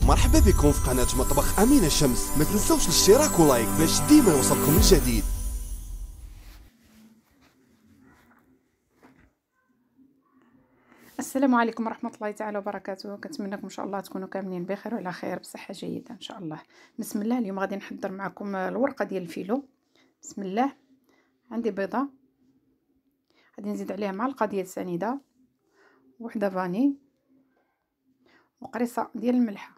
مرحبا بكم في قناة مطبخ أمينة شمس. ما تنسوش الاشتراك ولايك باش ديما يوصلكم الجديد. السلام عليكم ورحمة الله تعالى وبركاته. كنتمنىكم ان شاء الله تكونوا كاملين بخير وعلى خير بصحة جيدة ان شاء الله. بسم الله. اليوم غادي نحضر معكم الورقة ديال الفيلو. بسم الله. عندي بيضة، غادي نزيد عليها معلقة ديال سنيدة، وحدة فاني، وقريصة ديال الملح،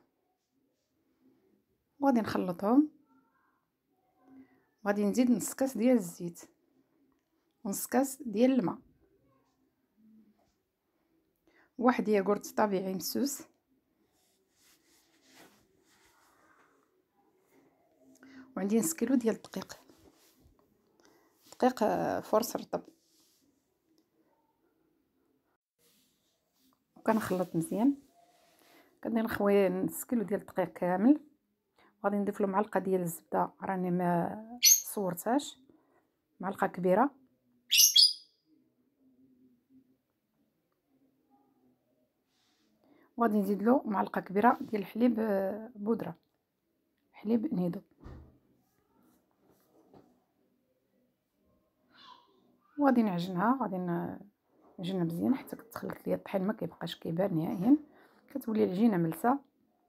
وغادي نخلطهم. وغادي نزيد نص كاس ديال الزيت ونص كاس ديال الماء، واحد ياغورت طبيعي مسوس، وعندي نص كيلو ديال الدقيق، دقيق فرص رطب. وكنخلط مزيان. كندير نخوي نص كيلو ديال الدقيق كامل، وغادي نضيف له معلقه ديال الزبده راني ما صورتهاش، معلقه كبيره. وغادي نزيد له معلقه كبيره ديال الحليب بودره، حليب نيدو. وغادي نعجنها، غادي نعجنها مزيان حتى كتخلط ليا الطحين، ما كيبقاش كيبان نهائيا، كتولي العجينه ملسه.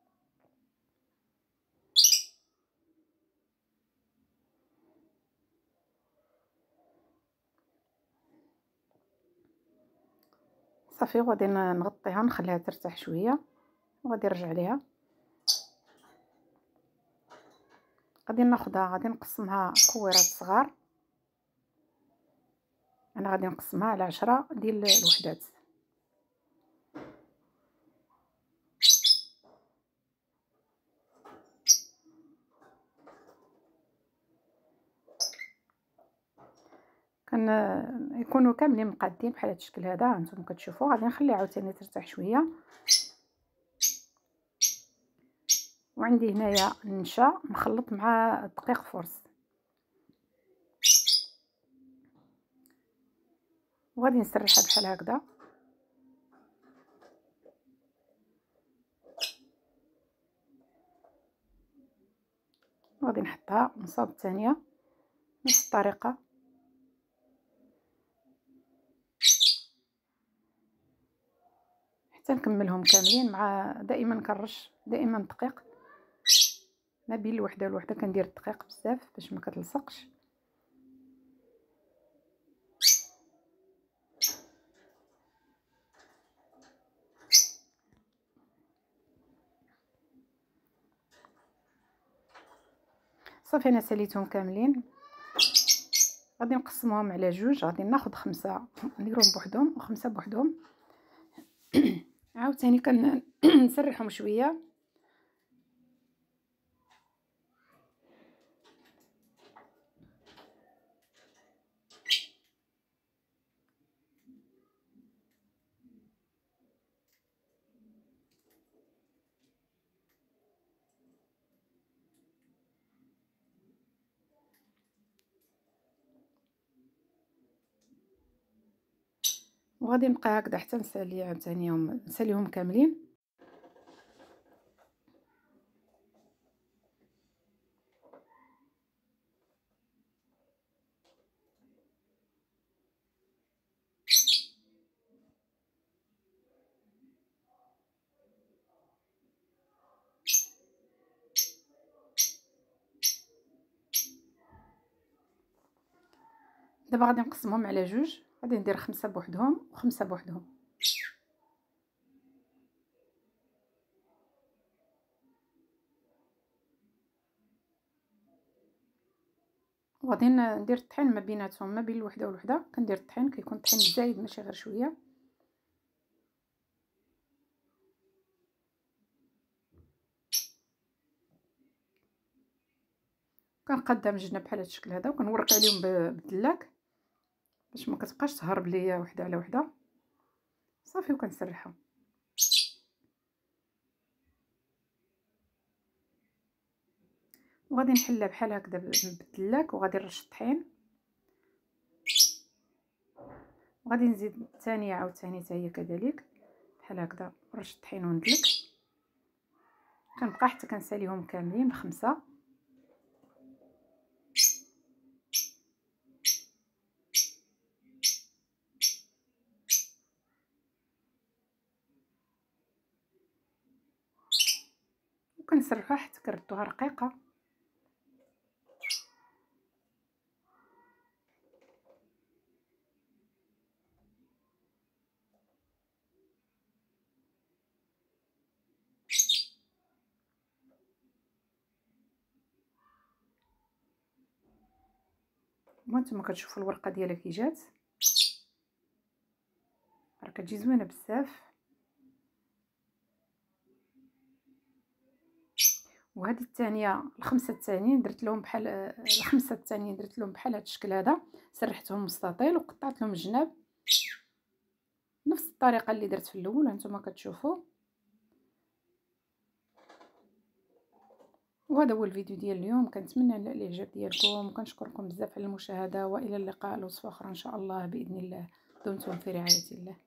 صافي. وغادي نغطيها نخليها ترتاح شويه، وغادي نرجع ليها. غادي ناخذها، غادي نقسمها كويرات صغار. انا غادي نقسمها على 10 ديال الوحدات. يكونوا كاملين مقادين بحال هذا الشكل هذا هانتوما كتشوفوا. غادي نخليها عاوتاني ترتاح شويه. وعندي هنايا النشا مخلط مع الدقيق فرص، وغادي نسرحها بحال هكذا. وغادي نحطها نصاوب الثانيه نفس الطريقه. حتى نكملهم كاملين. مع دائما كنرش دائما دقيق ما بين الوحده والوحده، كندير الدقيق بزاف باش ما كتلصقش. صافي انا ساليتهم كاملين. غادي نقسمهم على جوج. غادي ناخذ 5 نديرهم بوحدهم و5 بوحدهم. عاوتاني كنسرحهم شويه. وغادي نبقى هكذا حتى نسالي عاوتانيهم، نساليهم كاملين. دابا غادي نقسمهم على جوج. غادي ندير 5 بوحدهم و5 بوحدهم. وغادي ندير الطحين ما بيناتهم، ما بين الوحده والوحده كندير الطحين، كيكون الطحين زايد ماشي غير شويه. كنقادها من الجناب بحال هذا الشكل هذا، وكنورك عليهم بالدلاك باش ما كتبقاش تهرب ليا وحده على وحده. صافي وكنسرحها. وغادي نحلها بحال هكذا بالدلاك، وغادي نرش الطحين، وغادي نزيد الثانيه عاوتاني حتى هي كذلك بحال هكذا نرش الطحين وندلك. كنبقى حتى كنساليهم كاملين ب5. وكنسرحوها حتى كنردوها رقيقه. وانتم كتشوفوا الورقه ديالها كي جات، راه كتجي زوينه بزاف. وهذه الثانيه الخمسه الثانيين درت لهم بحال الخمسه الثانيين درت لهم بحال هذا الشكل هذا، سرحتهم مستطيل وقطعت لهم الجناب نفس الطريقه اللي درت في الاول هانتوما كتشوفوا. وهذا هو الفيديو ديال اليوم، كنتمنى الاعجاب ديالكم، وكنشكركم بزاف على المشاهده، والى اللقاء الوصفه اخرى ان شاء الله باذن الله. دمتم في رعايه الله.